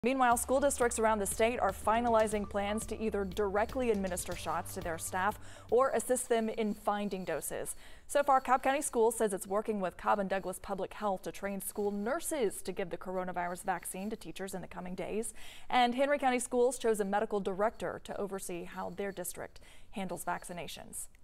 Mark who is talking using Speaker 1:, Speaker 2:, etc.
Speaker 1: Meanwhile, school districts around the state are finalizing plans to either directly administer shots to their staff or assist them in finding doses. So far, Cobb County Schools says it's working with Cobb and Douglas Public Health to train school nurses to give the coronavirus vaccine to teachers in the coming days. And Henry County Schools chose a medical director to oversee how their district handles vaccinations.